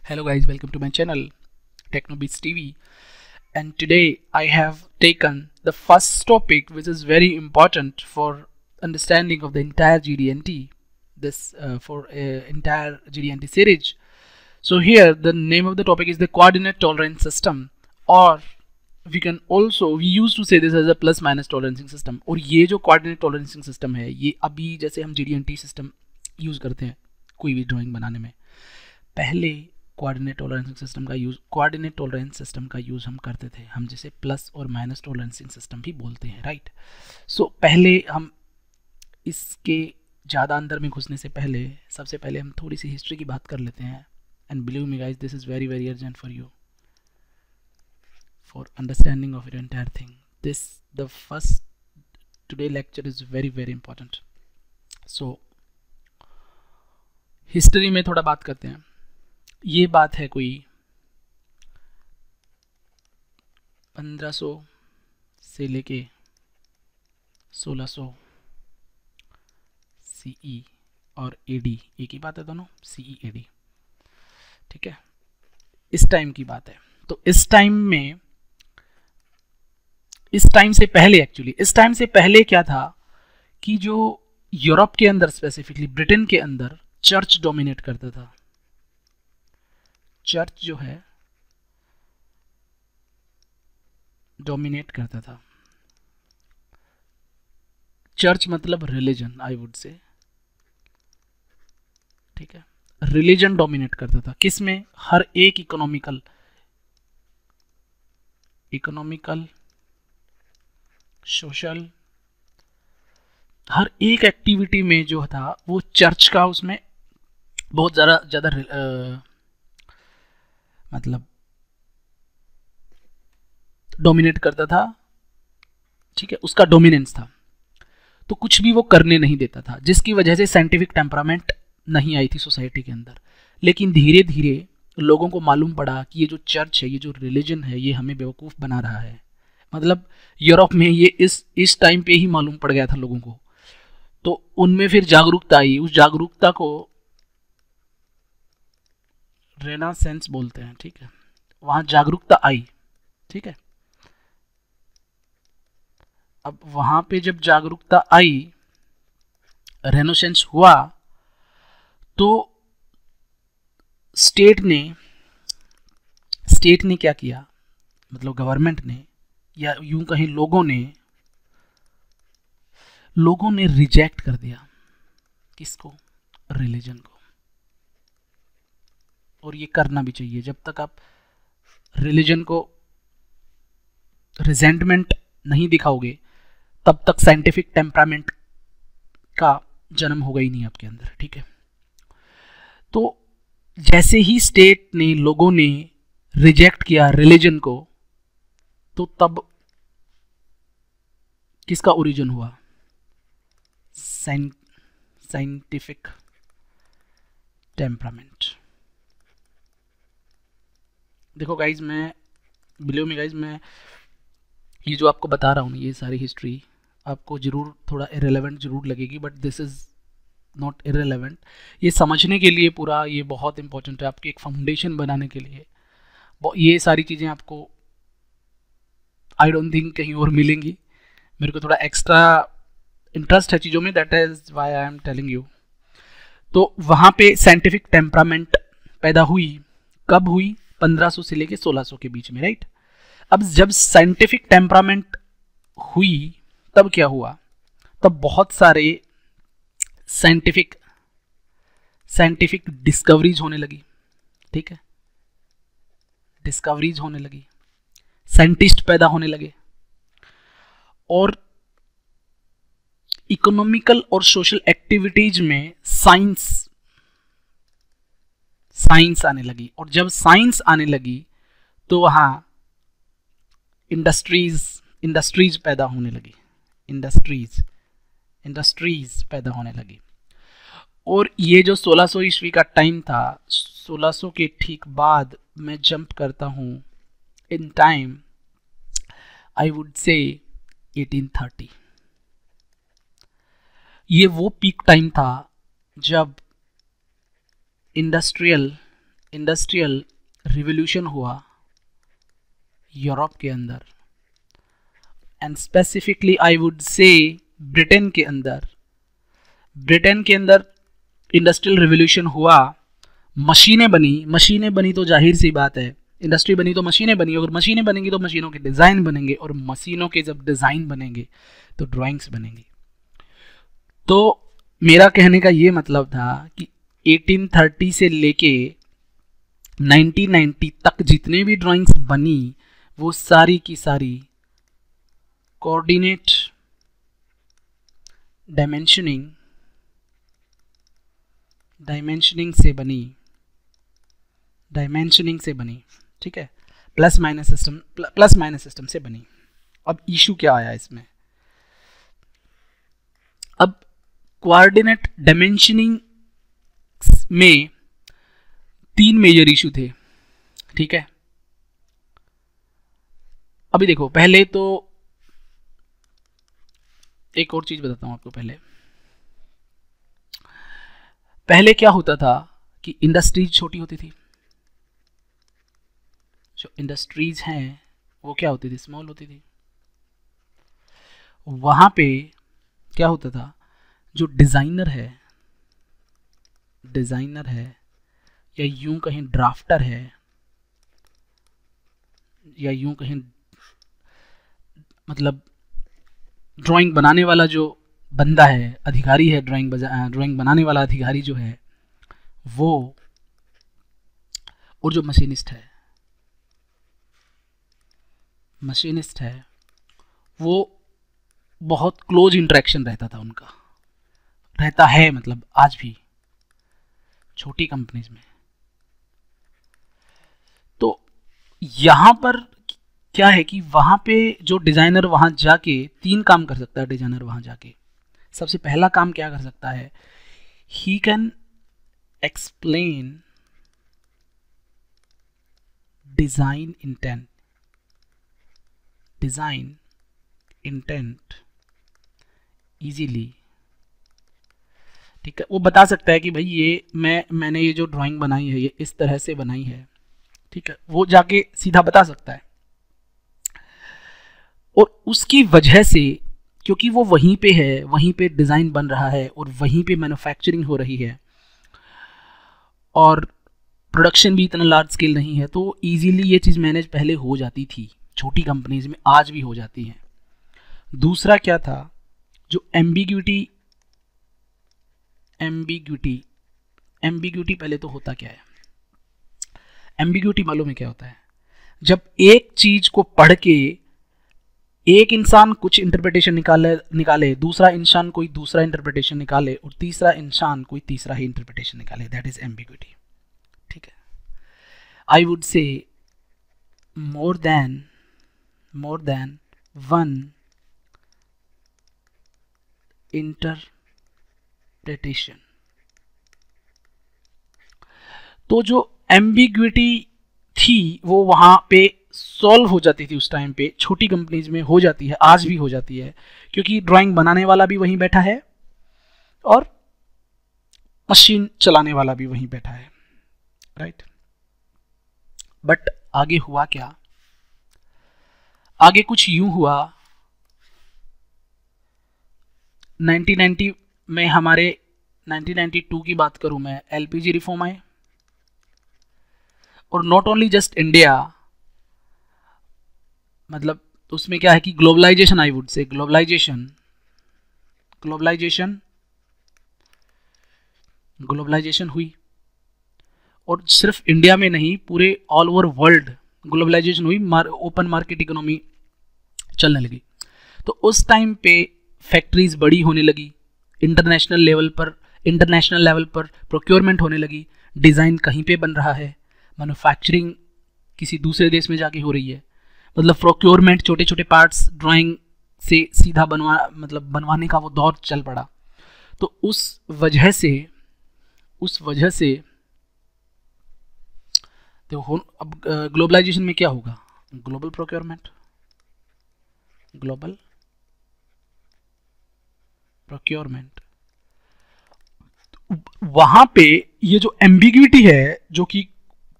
Hello guys, welcome to my channel TechnoBeats TV, and today I have taken the first topic which is very important for understanding of the entire GD&T, this for entire GD&T series. So here the name of the topic is the coordinate tolerance system, or we used to say this as a plus minus tolerancing system. और ये जो coordinate tolerancing system है, ये अभी जैसे हम GD&T system use करते हैं कोई भी ड्राइंग बनाने में, पहले कोऑर्डिनेट टॉलरेंसिंग सिस्टम का यूज़ हम करते थे, हम जिसे प्लस और माइनस टॉलरेंसिंग सिस्टम भी बोलते हैं, राइट। सो पहले हम इसके ज़्यादा अंदर में घुसने से पहले सबसे पहले हम थोड़ी सी हिस्ट्री की बात कर लेते हैं। And believe me guys, this is very very urgent for you for understanding of your entire thing. This the first today lecture is very very important. So history में थोड़ा बात करते हैं। ये बात है कोई 1500 से लेके 1600 CE और AD, एक ही बात है दोनों, CE AD, ठीक है, इस टाइम की बात है। तो इस टाइम से पहले क्या था कि जो यूरोप के अंदर, स्पेसिफिकली ब्रिटेन के अंदर, चर्च डोमिनेट करता था। चर्च जो है डोमिनेट करता था। चर्च मतलब रिलीजन, आई वुड से, ठीक है, रिलीजन डोमिनेट करता था। किसमें? हर एक इकोनॉमिकल सोशल, हर एक एक्टिविटी में जो था वो चर्च का उसमें बहुत ज़्यादा मतलब डोमिनेट करता था, ठीक है, उसका डोमिनेंस था। तो कुछ भी वो करने नहीं देता था, जिसकी वजह से साइंटिफिक टेम्परामेंट नहीं आई थी सोसाइटी के अंदर। लेकिन धीरे धीरे लोगों को मालूम पड़ा कि ये जो चर्च है, ये जो रिलीजन है, ये हमें बेवकूफ़ बना रहा है। मतलब यूरोप में ये इस टाइम पे ही मालूम पड़ गया था लोगों को। तो उनमें फिर जागरूकता आई। उस जागरूकता को रेनेसांस बोलते हैं, ठीक है, वहां जागरूकता आई, ठीक है। अब वहां पे जब जागरूकता आई, रेनेसांस हुआ, तो स्टेट ने क्या किया, मतलब गवर्नमेंट ने, या यूं कहीं लोगों ने रिजेक्ट कर दिया। किसको? रिलीजन को। और ये करना भी चाहिए। जब तक आप रिलीजन को रिजेंटमेंट नहीं दिखाओगे, तब तक साइंटिफिक टेम्परामेंट का जन्म होगा ही नहीं आपके अंदर, ठीक है। तो जैसे ही स्टेट ने, लोगों ने रिजेक्ट किया रिलीजन को, तो तब किसका ओरिजिन हुआ? Scientific temperament. देखो गाइज, बिलीव मी गाइज, मैं ये जो आपको बता रहा हूँ, ये सारी हिस्ट्री आपको जरूर थोड़ा इरेलेवेंट जरूर लगेगी, but this is not irrelevant. ये समझने के लिए पूरा ये बहुत इंपॉर्टेंट है, आपकी एक फाउंडेशन बनाने के लिए। ये सारी चीज़ें आपको आई डोंट थिंक कहीं और मिलेंगी। मेरे को थोड़ा एक्स्ट्रा इंटरेस्ट है चीज़ों में, that is why I am telling you. तो वहाँ पे साइंटिफिक टेम्परामेंट पैदा हुई। कब हुई? 1500 से लेके 1600 के बीच में, राइट। अब जब साइंटिफिक टेम्परामेंट हुई, तब क्या हुआ? तब बहुत सारे साइंटिफिक डिस्कवरीज होने लगी, ठीक है, डिस्कवरीज होने लगी, साइंटिस्ट पैदा होने लगे, और इकोनॉमिकल और सोशल एक्टिविटीज में साइंस आने लगी। और जब साइंस आने लगी, तो वहां इंडस्ट्रीज पैदा होने लगी, इंडस्ट्रीज पैदा होने लगी। और ये जो 1600 ईस्वी का टाइम था, 1600 के ठीक बाद मैं जंप करता हूं इन टाइम, आई वुड से 1830। ये वो पीक टाइम था जब इंडस्ट्रियल इंडस्ट्रियल रिवॉल्यूशन हुआ यूरोप के अंदर, and specifically I would say Britain के अंदर। ब्रिटेन के अंदर इंडस्ट्रियल रिवॉल्यूशन हुआ, मशीनें बनी तो जाहिर सी बात है, इंडस्ट्री बनी तो मशीनें बनी, अगर मशीनें बनेंगी तो मशीनों के डिज़ाइन बनेंगे, और मशीनों के जब डिज़ाइन बनेंगे तो ड्राइंग्स बनेंगी। तो मेरा कहने का ये मतलब था कि 1830 से लेके 1990 तक जितने भी ड्राइंग्स बनी वो सारी की सारी कोऑर्डिनेट डायमेंशनिंग से बनी, ठीक है, प्लस माइनस सिस्टम से बनी। अब इशू क्या आया इसमें, अब कोऑर्डिनेट डायमेंशनिंग में 3 मेजर इशू थे, ठीक है। अभी देखो, पहले तो एक और चीज बताता हूं आपको। पहले क्या होता था कि इंडस्ट्रीज छोटी होती थी, जो इंडस्ट्रीज हैं वो क्या होती थी, स्मॉल होती थी। वहां पे क्या होता था, जो डिजाइनर है या यूं कहीं ड्राफ्टर है या यूं कहीं मतलब ड्राइंग बनाने वाला जो बंदा है, अधिकारी है, ड्राइंग बनाने वाला अधिकारी जो है वो, और जो मशीनिस्ट है वो बहुत क्लोज इंटरेक्शन रहता था उनका, रहता है, मतलब आज भी छोटी कंपनीज में। तो यहां पर क्या है कि वहां पे जो डिजाइनर वहां जाके 3 काम कर सकता है। डिजाइनर वहां जाके सबसे पहला काम क्या कर सकता है, he can explain design intent easily, ठीक है। वो बता सकता है कि भाई ये मैंने ये जो ड्राइंग बनाई है ये इस तरह से बनाई है, ठीक है, वो जाके सीधा बता सकता है। और उसकी वजह से, क्योंकि वो वहीं पे है, वहीं पे डिज़ाइन बन रहा है और वहीं पे मैन्युफैक्चरिंग हो रही है और प्रोडक्शन भी इतना लार्ज स्केल नहीं है, तो इजीली ये चीज़ मैनेज पहले हो जाती थी छोटी कंपनीज में, आज भी हो जाती है। दूसरा क्या था, जो एम्बिग्यूटी पहले तो होता क्या है, एम्बिग्यूटी मालूम है क्या होता है, जब एक चीज को पढ़ के एक इंसान कुछ इंटरप्रिटेशन निकाले, दूसरा इंसान कोई दूसरा इंटरप्रिटेशन निकाले और तीसरा इंसान कोई तीसरा ही इंटरप्रिटेशन निकाले, दैट इज एम्बिग्यूटी, ठीक है। आई वुड से मोर देन वन इंटरप्रिटेशन। तो जो एम्बिग्यूटी थी वो वहां पे सॉल्व हो जाती थी, उस टाइम पे छोटी कंपनीज में हो जाती है, आज भी हो जाती है, क्योंकि ड्राइंग बनाने वाला भी वहीं बैठा है और मशीन चलाने वाला भी वहीं बैठा है, राइट। बट आगे हुआ क्या, आगे कुछ यूं हुआ, 1990 में हमारे 1992 की बात करूं मैं, एलपीजी रिफॉर्म आए, और नॉट ओनली जस्ट इंडिया, मतलब उसमें क्या है कि globalization, I would say globalization हुई, और सिर्फ इंडिया में नहीं पूरे ऑल ओवर वर्ल्ड ग्लोबलाइजेशन हुई, ओपन मार्केट इकोनॉमी चलने लगी। तो उस टाइम पे फैक्ट्रीज बड़ी होने लगी, इंटरनेशनल लेवल पर प्रोक्योरमेंट होने लगी, डिज़ाइन कहीं पे बन रहा है, मैन्युफैक्चरिंग किसी दूसरे देश में जाके हो रही है, मतलब प्रोक्योरमेंट, छोटे छोटे पार्ट्स ड्राइंग से सीधा बनवाने का वो दौर चल पड़ा। तो उस वजह से तो अब ग्लोबलाइजेशन में क्या होगा, ग्लोबल प्रोक्योरमेंट, वहां पे ये जो एम्बिग्यूटी है, जो कि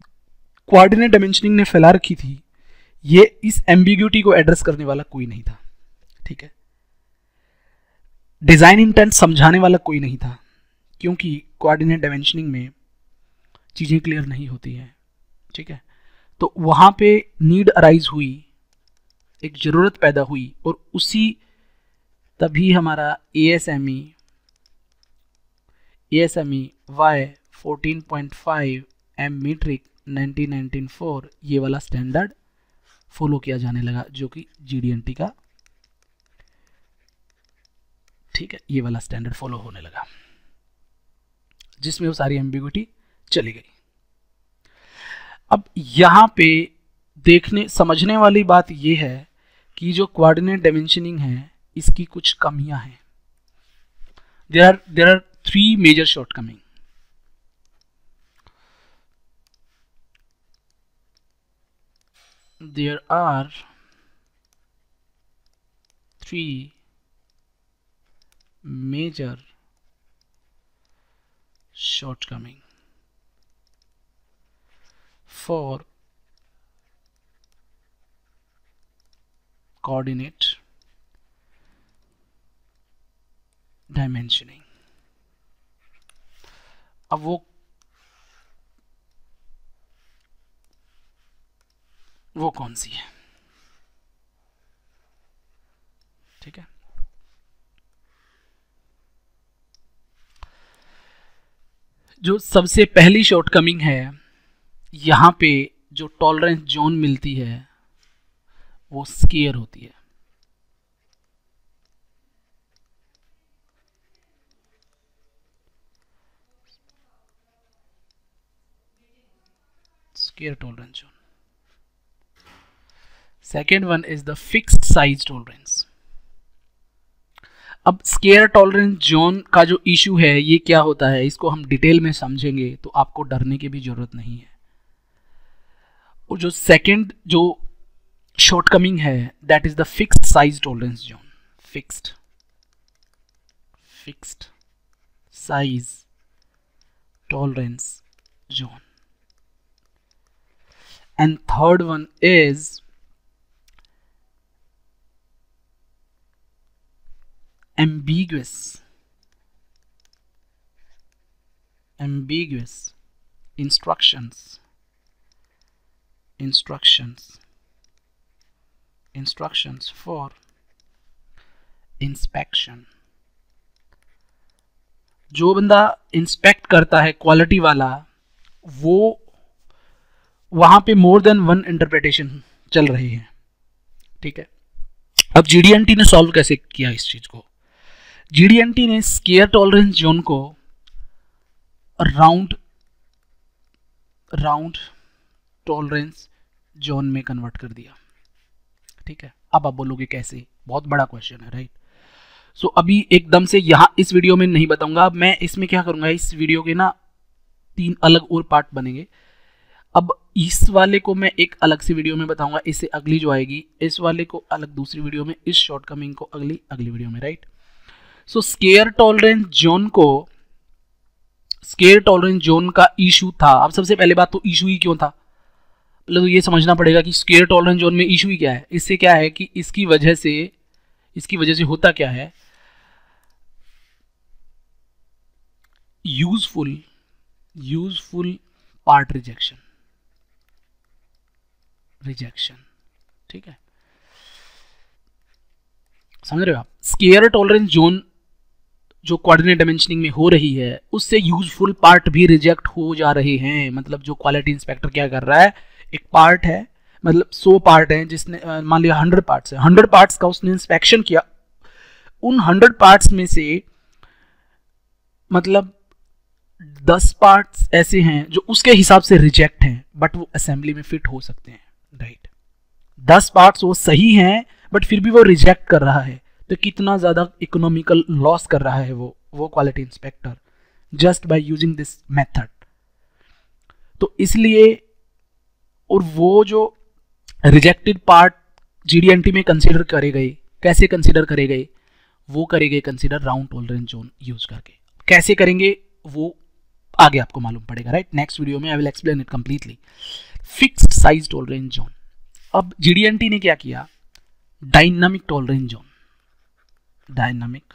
कोऑर्डिनेट डायमेंशनिंग ने फैला रखी थी, ये इस एम्बिग्यूटी को एड्रेस करने वाला कोई नहीं था, ठीक है। डिजाइन इंटेंट समझाने वाला कोई नहीं था, क्योंकि कोऑर्डिनेट डायमेंशनिंग में चीजें क्लियर नहीं होती हैं, ठीक है। तो वहां पे नीड अराइज हुई, एक जरूरत पैदा हुई, और तभी हमारा ASME Y 14.5 M मीट्रिक 1994 ये वाला स्टैंडर्ड फॉलो किया जाने लगा, जो कि GD&T का, ठीक है, ये वाला स्टैंडर्ड फॉलो होने लगा, जिसमें वो सारी एम्बिग्यूटी चली गई। अब यहां पे समझने वाली बात ये है कि जो कोऑर्डिनेट डायमेंशनिंग है इसकी कुछ कमियां हैं। There are 3 major shortcoming. There are 3 major shortcomings for coordinate dimensioning. अब वो कौन सी है, ठीक है। जो सबसे पहली शॉर्टकमिंग है, यहां पे जो टॉलरेंस जोन मिलती है वो स्केयर होती है। Square tolerance zone. Second one is the fixed size tolerance. अब स्केयर टॉलरेंस जोन का जो इशू है ये क्या होता है, इसको हम डिटेल में समझेंगे तो आपको डरने की भी जरूरत नहीं है। और जो सेकेंड जो शॉर्टकमिंग है that is the fixed size tolerance zone. Fixed size tolerance zone. And third one is ambiguous instructions for inspection। जो बंदा इंस्पेक्ट करता है क्वालिटी वाला, वो वहां पे मोर देन वन इंटरप्रिटेशन चल रही है, ठीक है। अब GD&T ने सॉल्व कैसे किया इस चीज को? GD&T ने स्केयर टॉलरेंस जोन को राउंड टॉलरेंस जोन में कन्वर्ट कर दिया, ठीक है। अब आप बोलोगे कैसे, बहुत बड़ा क्वेश्चन है, राइट। सो अभी एकदम से यहां इस वीडियो में नहीं बताऊंगा। अब मैं इसमें क्या करूंगा, इस वीडियो के ना 3 अलग और पार्ट बनेंगे। अब इस वाले को मैं एक अलग सी वीडियो में बताऊंगा, इससे अगली जो आएगी इस वाले को अलग दूसरी वीडियो में, इस शॉर्टकमिंग को अगली वीडियो में, right. So square tolerance zone का इशू था। अब सबसे पहले बात तो इशू ही क्यों था, मतलब तो ये समझना पड़ेगा कि स्केयर टॉलरेंस जोन में इशू ही क्या है। इससे क्या है कि इसकी वजह से होता क्या है, यूजफुल पार्ट रिजेक्शन, ठीक है। समझ रहे हो आप? स्केयर टॉलरेंस जोन जो कोऑर्डिनेट डायमेंशनिंग में हो रही है उससे यूजफुल पार्ट भी रिजेक्ट हो जा रहे हैं। मतलब जो क्वालिटी इंस्पेक्टर क्या कर रहा है, एक पार्ट है, मतलब 100 पार्ट है, जिसने मान लिया 100 पार्ट्स है, 100 पार्ट्स का उसने इंस्पेक्शन किया। उन 100 पार्ट्स में से मतलब 10 पार्ट्स ऐसे हैं जो उसके हिसाब से रिजेक्ट हैं, बट वो असेंबली में फिट हो सकते हैं, राइट। 10 पार्ट्स वो सही हैं बट फिर भी वो रिजेक्ट कर रहा है, तो कितना ज्यादा इकोनॉमिकल लॉस कर रहा है वो quality inspector just by using this method. तो इसलिए, और वो जो रिजेक्टेड पार्ट GD&T में कंसीडर करे गए, कैसे कंसीडर करे गए, वो करे गए consider round tolerance zone use करके। कैसे करेंगे वो आगे आपको मालूम पड़ेगा, राइट। नेक्स्ट वीडियो में I will explain it completely. Fixed size tolerance zone. अब जीडीएनटी ने क्या किया, dynamic tolerance zone, dynamic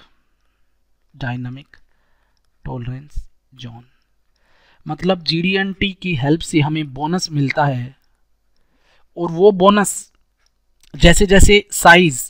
tolerance zone, मतलब जीडीएनटी की हेल्प से हमें बोनस मिलता है, और वो बोनस जैसे जैसे साइज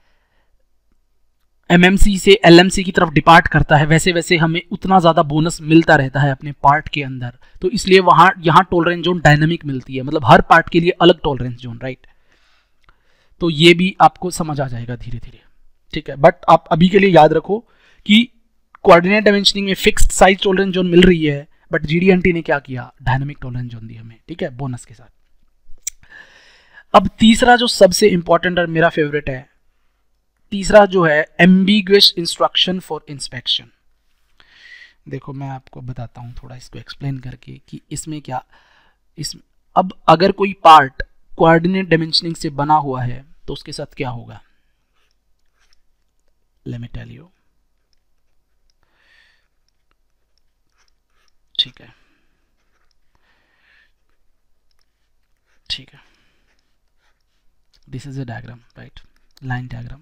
एमएमसी से एलएमसी की तरफ डिपार्ट करता है, वैसे वैसे हमें उतना ज़्यादा बोनस मिलता रहता है अपने पार्ट के अंदर। तो इसलिए यहाँ टॉलरेंस जोन डायनामिक मिलती है, मतलब हर पार्ट के लिए अलग टॉलरेंस जोन, राइट। तो ये भी आपको समझ आ जाएगा धीरे धीरे, ठीक है। बट आप अभी के लिए याद रखो कि कोऑर्डिनेट डायमेंशनिंग में फिक्स्ड साइज टॉलरेंस जोन मिल रही है, बट जीडीएनटी ने क्या किया, डायनामिक टॉलरेंस जोन दी हमें, ठीक है, बोनस के साथ। अब तीसरा जो सबसे इंपॉर्टेंट और मेरा फेवरेट है, तीसरा जो है एम्बिगुअस इंस्ट्रक्शन फॉर इंस्पेक्शन। देखो मैं आपको बताता हूं थोड़ा इसको एक्सप्लेन करके कि इसमें क्या, अब अगर कोई पार्ट कोऑर्डिनेट डायमेंशनिंग से बना हुआ है तो उसके साथ क्या होगा, लेट मी टेल यू, ठीक है, ठीक है, this is a diagram, right, line diagram.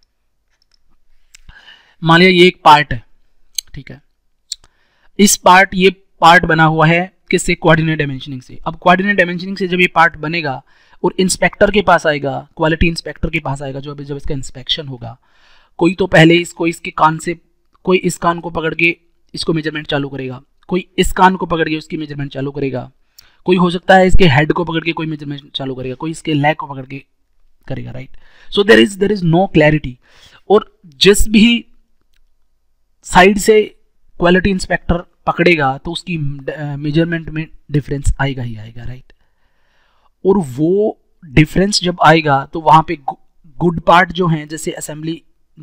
मान लिया ये एक पार्ट है, ठीक है, ये पार्ट बना हुआ है किससे, कोऑर्डिनेट डायमेंशनिंग से। अब कोऑर्डिनेट डायमेंशनिंग से जब ये पार्ट बनेगा और इंस्पेक्टर के पास आएगा, क्वालिटी इंस्पेक्टर के पास आएगा, जब इसका इंस्पेक्शन होगा, कोई तो पहले इसको इसके कान से, कोई इस कान को पकड़ के इसको मेजरमेंट चालू करेगा, कोई इस कान को पकड़ के उसकी मेजरमेंट चालू करेगा, कोई हो सकता है इसके हेड को पकड़ के कोई मेजरमेंट चालू करेगा, कोई इसके लेग को पकड़ के करेगा, right. So there is no clarity, और जिस भी साइड से क्वालिटी इंस्पेक्टर पकड़ेगा तो उसकी मेजरमेंट में डिफरेंस आएगा ही आएगा, राइट। और वो डिफरेंस जब आएगा तो वहां पे गुड पार्ट जो हैं, जैसे असेंबली,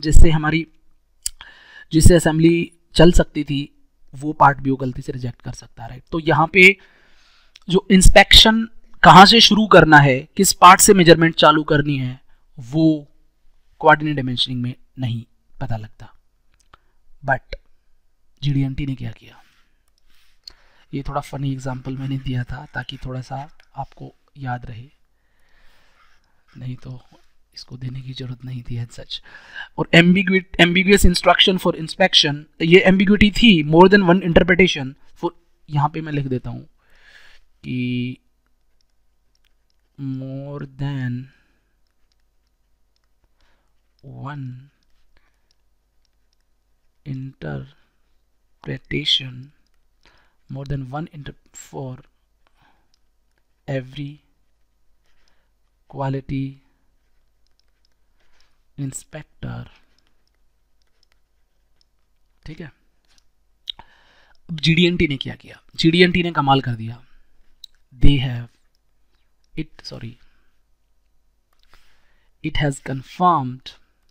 जिससे असेंबली चल सकती थी, वो पार्ट भी वो गलती से रिजेक्ट कर सकता है, राइट। तो यहाँ पे जो इंस्पेक्शन कहाँ से शुरू करना है, किस पार्ट से मेजरमेंट चालू करनी है, वो कोऑर्डिनेट डायमेंशनिंग में नहीं पता लगता। बट जीडीएनटी ने क्या किया, ये थोड़ा फनी एग्जांपल मैंने दिया था ताकि थोड़ा सा आपको याद रहे, नहीं तो इसको देने की जरूरत नहीं थी एज सच। और एम्बिगुअस इंस्ट्रक्शन फॉर इंस्पेक्शन, ये एम्बिग्विटी थी, more than one interpretation for, यहाँ पे मैं लिख देता हूँ कि more than one interpretation, more than one for every quality inspector, ठीक है। अब जीडीएनटी ने क्या किया, जीडीएनटी ने कमाल कर दिया, they have it has confirmed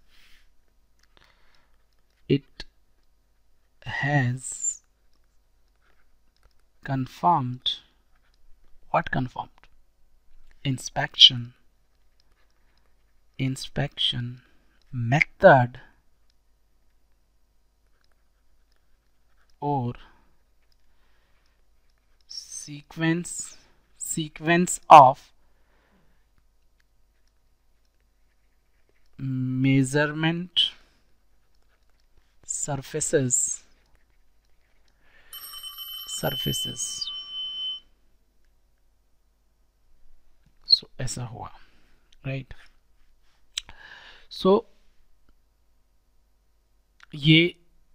what confirmed, inspection method or sequence of measurement surfaces सो ऐसा हुआ, राइट। सो ये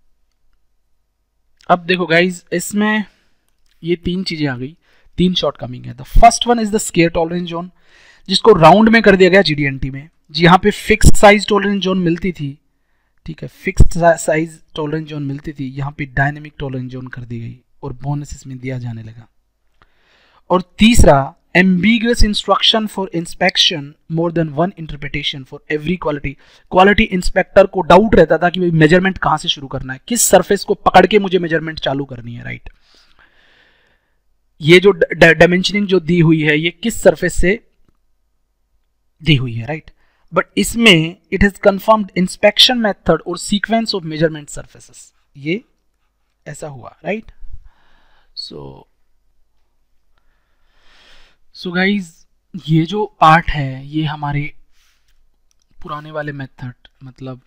अब देखो गाइज, इसमें ये तीन चीजें आ गई, तीन शॉर्टकमिंग है। The first one is the square tolerance zone, जिसको राउंड में कर दिया गया जीडीएनटी में, यहाँ पे फिक्स्ड साइज टॉलरेंस जोन मिलती थी, ठीक है, फिक्स्ड साइज टॉलरेंस जोन मिलती थी, यहाँ पे डायनेमिक टॉलरेंस जोन कर दी गई और बोनस इसमें दिया जाने लगा। और तीसरा ambiguous instruction for inspection, more than one interpretation for every quality inspector को डाउट रहता था कि भाई मेजरमेंट कहां से शुरू करना है, किस सरफेस को पकड़ के मुझे मेजरमेंट चालू करनी है, राइट। ये जो डायमेंशनिंग जो दी हुई है, ये किस सरफेस से दी हुई है, राइट। बट इसमें it has confirmed inspection method और सीक्वेंस ऑफ मेजरमेंट सरफेसेस, ये ऐसा हुआ, राइट। सो सो गाइज ये जो पार्ट है ये हमारे पुराने वाले मेथड मतलब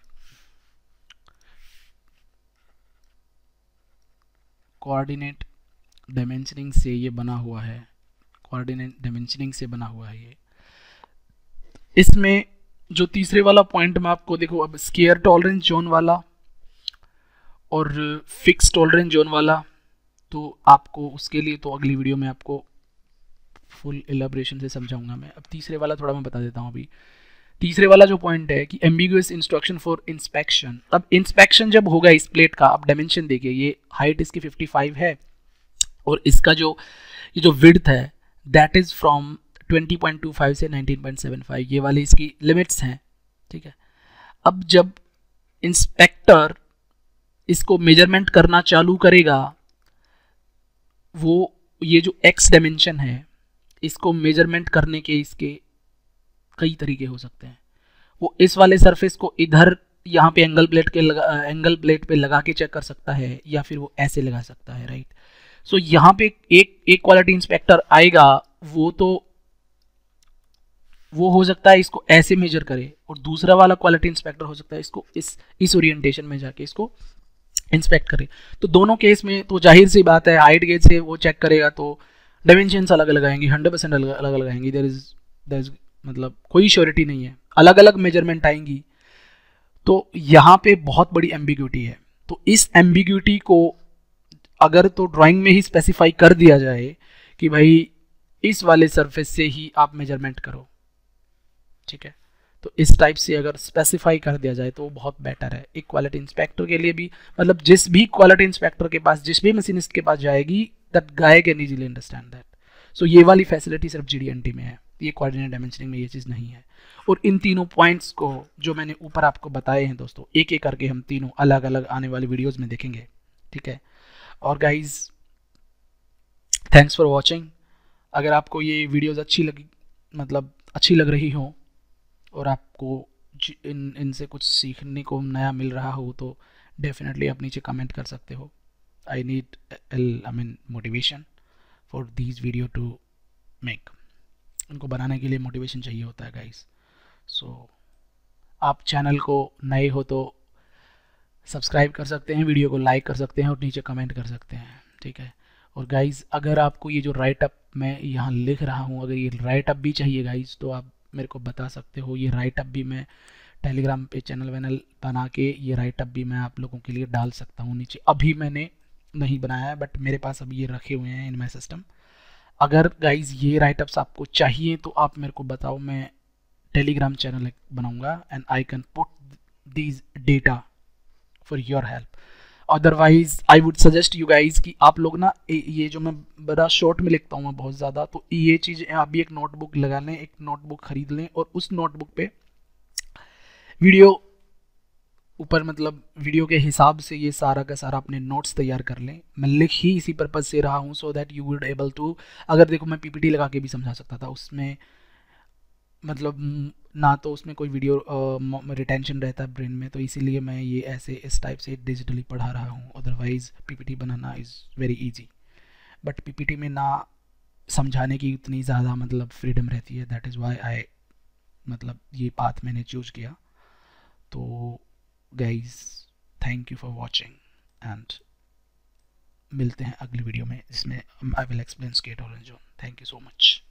कोऑर्डिनेट डायमेंशनिंग से ये बना हुआ है, कोऑर्डिनेट डायमेंशनिंग से बना हुआ है ये। इसमें जो तीसरे वाला पॉइंट में आपको देखो, अब स्केयर टॉलरेंस जोन वाला और फिक्स टॉलरेंस जोन वाला, तो आपको उसके लिए तो अगली वीडियो में आपको फुल एलाबोरेशन से समझाऊंगा मैं। अब तीसरे वाला थोड़ा मैं बता देता हूँ अभी। तीसरे वाला जो पॉइंट है कि एम्बिगुअस इंस्ट्रक्शन फॉर इंस्पेक्शन। अब इंस्पेक्शन जब होगा इस प्लेट का, आप डायमेंशन देखिए, ये हाइट इसकी 55 है और इसका जो ये जो विड्थ है दैट इज फ्रॉम 20.25 से 19.75, ये वाली इसकी लिमिट्स हैं, ठीक है। अब जब इंस्पेक्टर इसको मेजरमेंट करना चालू करेगा, वो ये जो एक्स डायमेंशन है इसको मेजरमेंट करने के इसके कई तरीके हो सकते हैं। वो इस वाले सरफेस को इधर यहाँ पे एंगल प्लेट पे लगा के चेक कर सकता है, या फिर वो ऐसे लगा सकता है, राइट। सो यहाँ पे एक क्वालिटी इंस्पेक्टर आएगा, वो हो सकता है इसको ऐसे मेजर करे, और दूसरा वाला क्वालिटी इंस्पेक्टर हो सकता है इसको इस ओरिएंटेशन में जाके इसको इंस्पेक्ट करे। तो दोनों केस में तो जाहिर सी बात है हाइट गेज से वो चेक करेगा तो डायमेंशंस अलग अलग आएंगी, 100% अलग अलग आएंगी। देयर इज मतलब कोई श्योरिटी नहीं है, अलग अलग मेजरमेंट आएंगी। तो यहाँ पे बहुत बड़ी एम्बिग्यूटी है। तो इस एम्बिग्यूटी को अगर तो ड्राइंग में ही स्पेसिफाई कर दिया जाए कि भाई इस वाले सरफेस से ही आप मेजरमेंट करो, ठीक है, तो इस टाइप से अगर स्पेसिफाई कर दिया जाए तो वो बहुत बेटर है एक क्वालिटी इंस्पेक्टर के लिए भी। मतलब जिस भी क्वालिटी इंस्पेक्टर के पास, जिस भी मशीनिस्ट के पास जाएगी, that guy can easily understand that. So ये वाली फैसिलिटी सिर्फ GD&T में है, ये कोऑर्डिनेट डायमेंशनिंग में ये चीज़ नहीं है। और इन तीनों पॉइंट्स को जो मैंने ऊपर आपको बताए हैं दोस्तों, एक एक करके हम तीनों अलग अलग आने वाली वीडियोज़ में देखेंगे, ठीक है। और गाइज थैंक्स फॉर वॉचिंग। अगर आपको ये वीडियोज़ अच्छी लग रही हो और आपको इनसे कुछ सीखने को नया मिल रहा हो तो डेफिनेटली आप नीचे कमेंट कर सकते हो। I need motivation for these video to make. उनको बनाने के लिए मोटिवेशन चाहिए होता है गाइस। सो आप चैनल को नए हो तो सब्सक्राइब कर सकते हैं, वीडियो को लाइक कर सकते हैं और नीचे कमेंट कर सकते हैं, ठीक है। और गाइस अगर आपको ये जो राइट अप मैं यहाँ लिख रहा हूँ, अगर ये राइट अप भी चाहिए गाइस तो आप मेरे को बता सकते हो। ये राइट अप भी मैं टेलीग्राम पे चैनल वैनल बना के ये राइट अप भी मैं आप लोगों के लिए डाल सकता हूँ नीचे। अभी मैंने नहीं बनाया है बट मेरे पास अभी ये रखे हुए हैं इन माई सिस्टम। अगर गाइज ये राइट अप्स आपको चाहिए तो आप मेरे को बताओ, मैं टेलीग्राम चैनल बनाऊंगा and I can put these data for your help. Otherwise I would suggest you guys कि आप लोग ना ये जो मैं बड़ा शॉर्ट में लिखता हूँ मैं बहुत ज़्यादा, तो ये चीज़ आप भी एक नोटबुक लगा लें, एक नोटबुक खरीद लें और उस नोटबुक पे वीडियो ऊपर वीडियो के हिसाब से ये सारा का सारा अपने नोट्स तैयार कर लें। मैं लिख ही इसी पर्पज़ से रहा हूँ so that you would able to, अगर देखो मैं PPT लगा के भी समझा सकता था, उसमें ना तो उसमें कोई वीडियो रिटेंशन रहता है ब्रेन में, तो इसीलिए मैं ये ऐसे इस टाइप से डिजिटली पढ़ा रहा हूँ। अदरवाइज़ PPT बनाना is very easy, but PPT में ना समझाने की उतनी ज़्यादा फ्रीडम रहती है। दैट इज़ वाई आई ये पाथ मैंने चूज किया। तो guys thank you for watching and मिलते हैं अगली वीडियो में जिसमें I will explain square tolerance zone. Thank you so much.